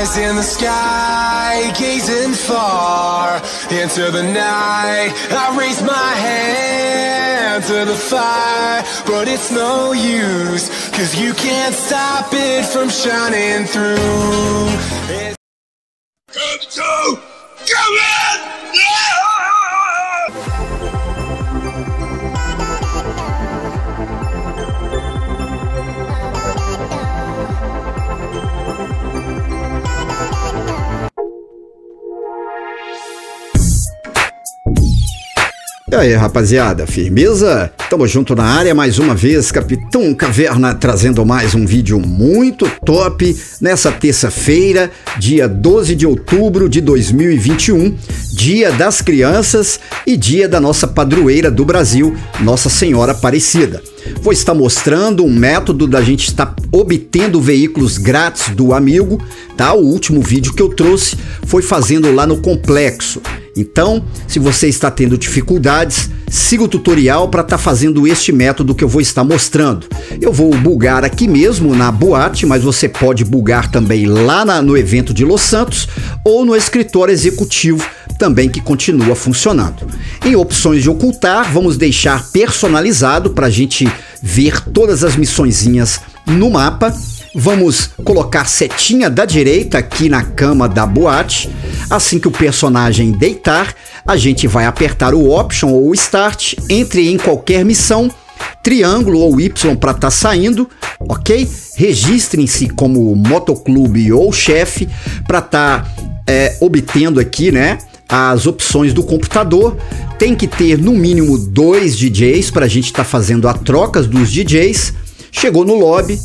eyes in the sky, gazing far into the night. I raise my hand to the fire, but it's no use, 'cause you can't stop it from shining through. Come to, come in! Yeah! E aí, rapaziada, firmeza? Tamo junto na área mais uma vez, Capitão Caverna trazendo mais um vídeo muito top nessa terça-feira, dia 12 de outubro de 2021, dia das crianças e dia da nossa padroeira do Brasil, Nossa Senhora Aparecida. Vou estar mostrando um método da gente estar obtendo veículos grátis do amigo, tá? O último vídeo que eu trouxe foi fazendo lá no complexo. Então, se você está tendo dificuldades, siga o tutorial para estar fazendo este método que eu vou estar mostrando. Eu vou bugar aqui mesmo na boate, mas você pode bugar também lá no evento de Los Santos ou no escritório executivo também, que continua funcionando. Em opções de ocultar, vamos deixar personalizado para a gente ver todas as missõezinhas no mapa. Vamos colocar setinha da direita aqui na cama da boate. Assim que o personagem deitar, a gente vai apertar o Option ou o Start, entre em qualquer missão, triângulo ou Y para estar saindo, ok? Registrem-se como motoclube ou chefe para estar obtendo aqui, né, as opções do computador. Tem que ter no mínimo 2 DJs para a gente estar fazendo a troca dos DJs. Chegou no lobby,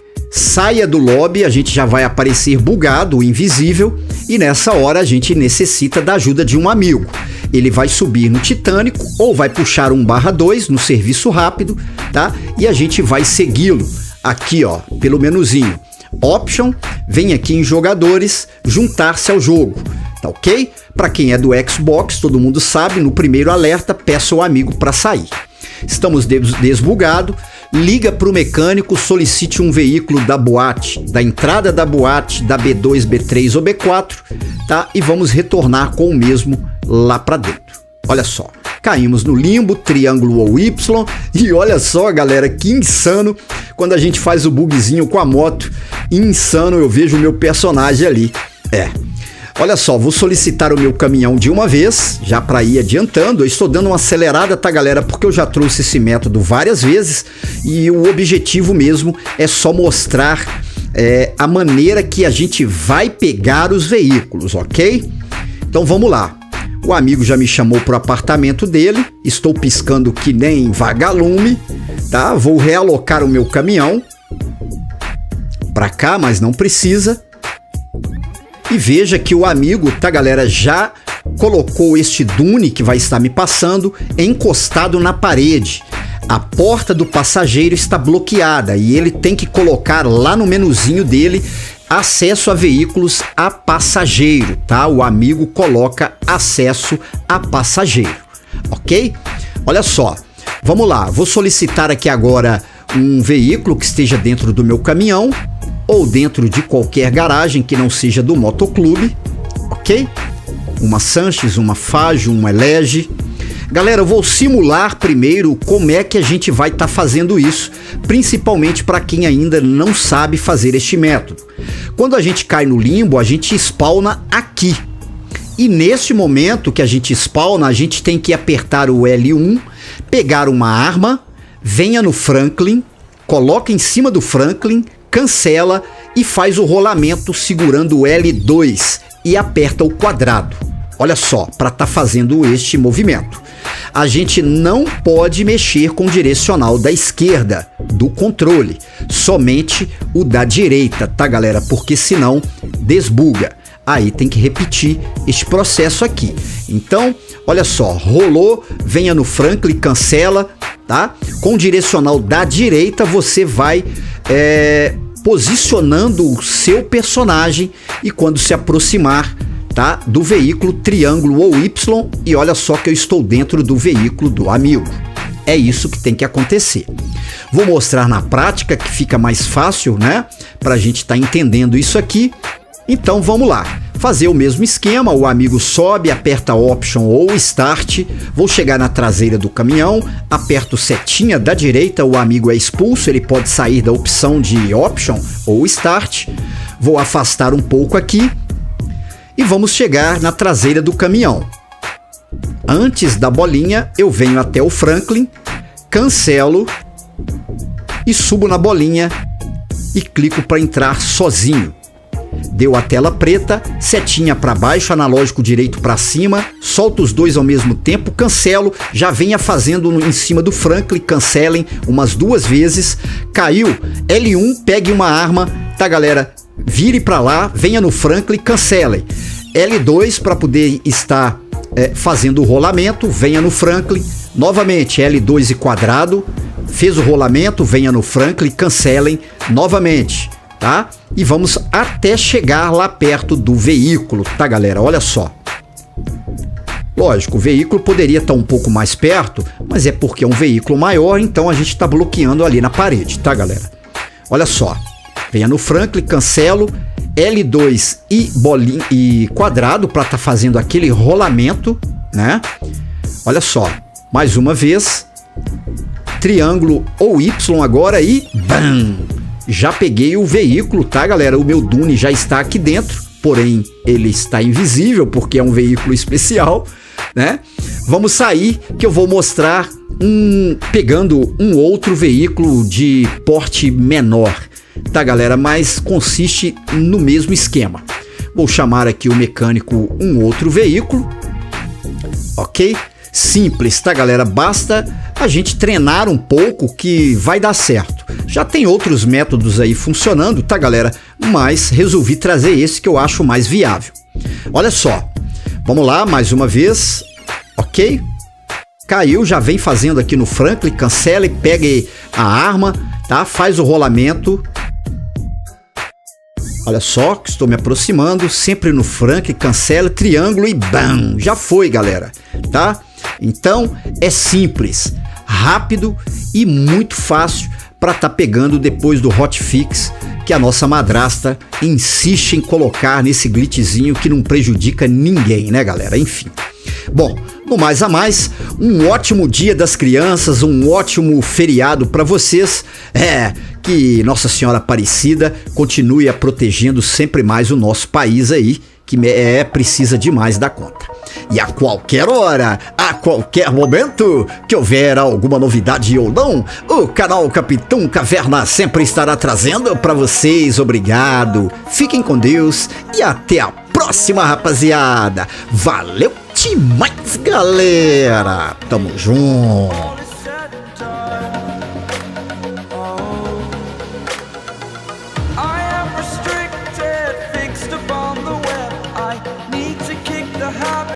saia do lobby, a gente já vai aparecer bugado, invisível, e nessa hora a gente necessita da ajuda de um amigo. Ele vai subir no Titânico ou vai puxar 1/2 no serviço rápido, tá? E a gente vai segui-lo aqui, ó, pelo menuzinho. Option, vem aqui em jogadores, juntar-se ao jogo, tá ok? Para quem é do Xbox, todo mundo sabe, no primeiro alerta, peça o amigo para sair. Estamos desbugado, liga para o mecânico, solicite um veículo da boate, da entrada da boate, da B2, B3 ou B4, tá? E vamos retornar com o mesmo lá para dentro. Olha só, caímos no limbo, triângulo ou Y, e olha só, galera, que insano quando a gente faz o bugzinho com a moto. Insano, eu vejo o meu personagem ali. Olha só, vou solicitar o meu caminhão de uma vez, já para ir adiantando. Eu estou dando uma acelerada, tá, galera? Porque eu já trouxe esse método várias vezes e o objetivo mesmo é só mostrar a maneira que a gente vai pegar os veículos, ok? Então vamos lá. O amigo já me chamou pro apartamento dele, estou piscando que nem vagalume, tá? Vou realocar o meu caminhão para cá, mas não precisa. E veja que o amigo, tá, galera, já colocou este dune que vai estar me passando encostado na parede. A porta do passageiro está bloqueada e ele tem que colocar lá no menuzinho dele acesso a veículos a passageiro, tá? O amigo coloca acesso a passageiro, ok? Olha só, vamos lá, vou solicitar aqui agora um veículo que esteja dentro do meu caminhão ou dentro de qualquer garagem que não seja do motoclube, ok? Uma Sanches, uma Fajo, uma Elege. Galera, eu vou simular primeiro como é que a gente vai estar fazendo isso, principalmente para quem ainda não sabe fazer este método. Quando a gente cai no limbo, a gente spawna aqui. E neste momento que a gente spawna, a gente tem que apertar o L1, pegar uma arma, venha no Franklin, coloca em cima do Franklin, cancela e faz o rolamento segurando o L2 e aperta o quadrado. Olha só, para estar fazendo este movimento. A gente não pode mexer com o direcional da esquerda do controle, somente o da direita, tá, galera? Porque senão desbuga. Aí tem que repetir este processo aqui. Então, olha só, rolou, venha no Franklin, cancela, tá? Com o direcional da direita você vai posicionando o seu personagem e quando se aproximar, tá, do veículo, triângulo ou Y, e olha só que eu estou dentro do veículo do amigo. É isso que tem que acontecer. Vou mostrar na prática que fica mais fácil, né? Pra gente estar entendendo isso aqui. Então vamos lá. Fazer o mesmo esquema, o amigo sobe, aperta Option ou Start, vou chegar na traseira do caminhão, aperto setinha da direita, o amigo é expulso, ele pode sair da opção de Option ou Start, vou afastar um pouco aqui e vamos chegar na traseira do caminhão. Antes da bolinha, eu venho até o Franklin, cancelo e subo na bolinha e clico para entrar sozinho. Deu a tela preta, setinha para baixo, analógico direito para cima, solto os dois ao mesmo tempo, cancelo, já venha fazendo em cima do Franklin, cancelem umas 2 vezes, caiu, L1, pegue uma arma, tá galera, vire para lá, venha no Franklin, cancelem, L2 para poder estar fazendo o rolamento, venha no Franklin, novamente L2 e quadrado, fez o rolamento, venha no Franklin, cancelem, novamente. Tá? E vamos até chegar lá perto do veículo, tá galera? Olha só. Lógico, o veículo poderia estar um pouco mais perto, mas é porque é um veículo maior, então a gente está bloqueando ali na parede, tá galera? Olha só. Venha no Franklin, cancelo, L2 e bolinha e quadrado para estar fazendo aquele rolamento, né? Olha só. Mais uma vez. Triângulo ou Y agora e BAM! Já peguei o veículo, tá galera? O meu Dune já está aqui dentro, porém ele está invisível porque é um veículo especial, né? Vamos sair que eu vou mostrar pegando um outro veículo de porte menor, tá galera? Mas consiste no mesmo esquema. Vou chamar aqui o mecânico um outro veículo, ok? Simples, tá galera? Basta a gente treinar um pouco que vai dar certo. Já tem outros métodos aí funcionando, tá galera? Mas resolvi trazer esse que eu acho mais viável. Olha só, vamos lá mais uma vez, ok? Caiu, já vem fazendo aqui no Franklin, cancele, pegue a arma, tá? Faz o rolamento. Olha só, que estou me aproximando, sempre no Franklin, cancela, triângulo e BAM! Já foi, galera, tá? Então, é simples, rápido e muito fácil para estar pegando depois do hotfix que a nossa madrasta insiste em colocar nesse glitchzinho que não prejudica ninguém, né, galera? Enfim. Bom, no mais a mais, um ótimo dia das crianças, um ótimo feriado para vocês. Que Nossa Senhora Aparecida continue a protegendo sempre mais o nosso país aí, que precisa demais da conta. E a qualquer hora, a qualquer momento que houver alguma novidade ou não, o canal Capitão Caverna sempre estará trazendo para vocês. Obrigado, fiquem com Deus e até a próxima, rapaziada. Valeu demais, galera. Tamo junto.